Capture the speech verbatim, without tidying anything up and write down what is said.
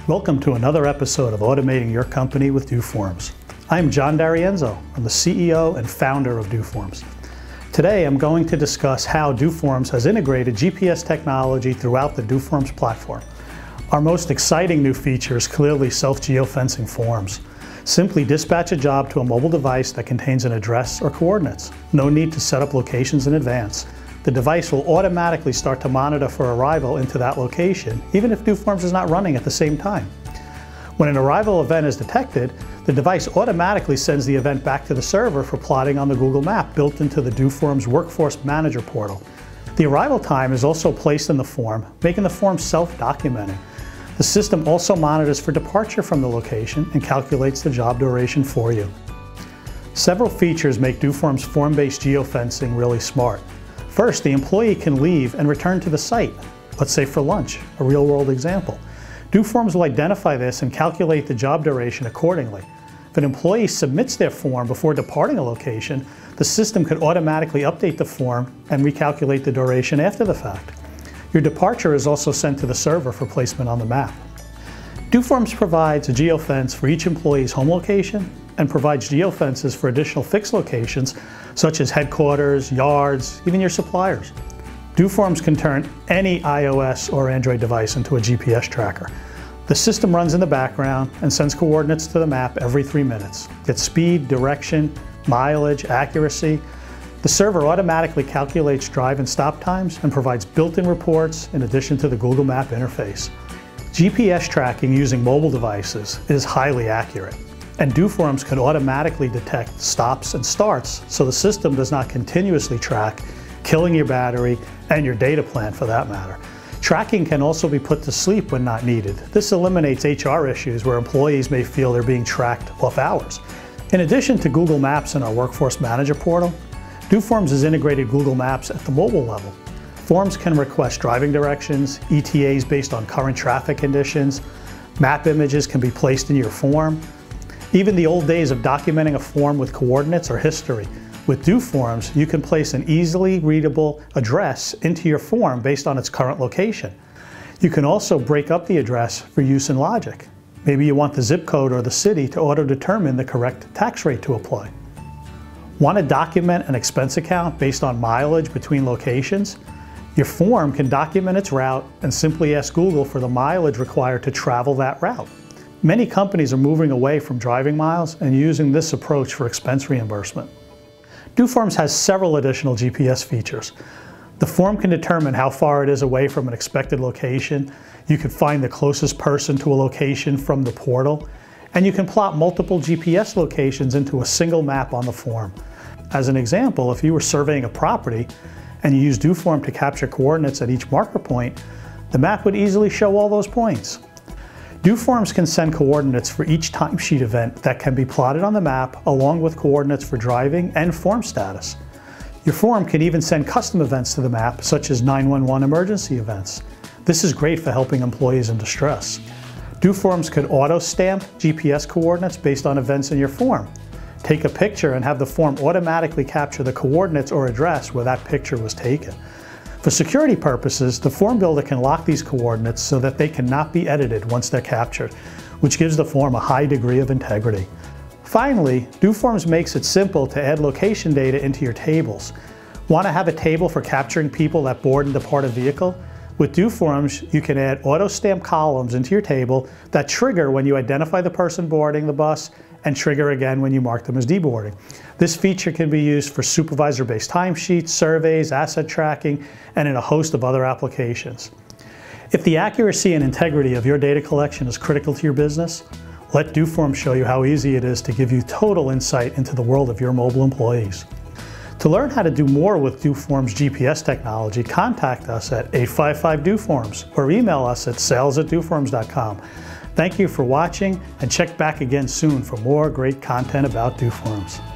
Welcome to another episode of Automating Your Company with DoForms. I'm John D'Arienzo. I'm the C E O and founder of DoForms. Today I'm going to discuss how DoForms has integrated G P S technology throughout the DoForms platform. Our most exciting new feature is clearly self-geofencing forms. Simply dispatch a job to a mobile device that contains an address or coordinates. No need to set up locations in advance. The device will automatically start to monitor for arrival into that location, even if DoForms is not running at the same time. When an arrival event is detected, the device automatically sends the event back to the server for plotting on the Google Map built into the DoForms Workforce Manager portal. The arrival time is also placed in the form, making the form self-documenting. The system also monitors for departure from the location and calculates the job duration for you. Several features make DoForms form-based geofencing really smart. First, the employee can leave and return to the site, let's say for lunch, a real-world example. DoForms will identify this and calculate the job duration accordingly. If an employee submits their form before departing a location, the system could automatically update the form and recalculate the duration after the fact. Your departure is also sent to the server for placement on the map. DoForms provides a geofence for each employee's home location and provides geofences for additional fixed locations such as headquarters, yards, even your suppliers. DoForms can turn any iOS or Android device into a G P S tracker. The system runs in the background and sends coordinates to the map every three minutes. Gets speed, direction, mileage, accuracy. The server automatically calculates drive and stop times and provides built-in reports in addition to the Google Map interface. G P S tracking using mobile devices is highly accurate, and DoForms can automatically detect stops and starts so the system does not continuously track, killing your battery and your data plan for that matter. Tracking can also be put to sleep when not needed. This eliminates H R issues where employees may feel they're being tracked off hours. In addition to Google Maps and our Workforce Manager portal, DoForms has integrated Google Maps at the mobile level. Forms can request driving directions, E T As based on current traffic conditions, map images can be placed in your form. Even the old days of documenting a form with coordinates are history. With DoForms, you can place an easily readable address into your form based on its current location. You can also break up the address for use in logic. Maybe you want the zip code or the city to auto-determine the correct tax rate to apply. Want to document an expense account based on mileage between locations? Your form can document its route and simply ask Google for the mileage required to travel that route. Many companies are moving away from driving miles and using this approach for expense reimbursement. DoForms has several additional G P S features. The form can determine how far it is away from an expected location. You can find the closest person to a location from the portal. And you can plot multiple G P S locations into a single map on the form. As an example, if you were surveying a property and you used DoForm to capture coordinates at each marker point, the map would easily show all those points. DoForms can send coordinates for each timesheet event that can be plotted on the map along with coordinates for driving and form status. Your form can even send custom events to the map such as nine one one emergency events. This is great for helping employees in distress. DoForms could auto-stamp G P S coordinates based on events in your form. Take a picture and have the form automatically capture the coordinates or address where that picture was taken. For security purposes, the form builder can lock these coordinates so that they cannot be edited once they're captured, which gives the form a high degree of integrity. Finally, DoForms makes it simple to add location data into your tables. Want to have a table for capturing people that board and depart a vehicle? With DoForms, you can add auto-stamp columns into your table that trigger when you identify the person boarding the bus and trigger again when you mark them as deboarding. This feature can be used for supervisor-based timesheets, surveys, asset tracking, and in a host of other applications. If the accuracy and integrity of your data collection is critical to your business, let DoForms show you how easy it is to give you total insight into the world of your mobile employees. To learn how to do more with DoForms G P S technology, contact us at eight five five DoForms or email us at sales at doforms dot com. Thank you for watching and check back again soon for more great content about DoForms.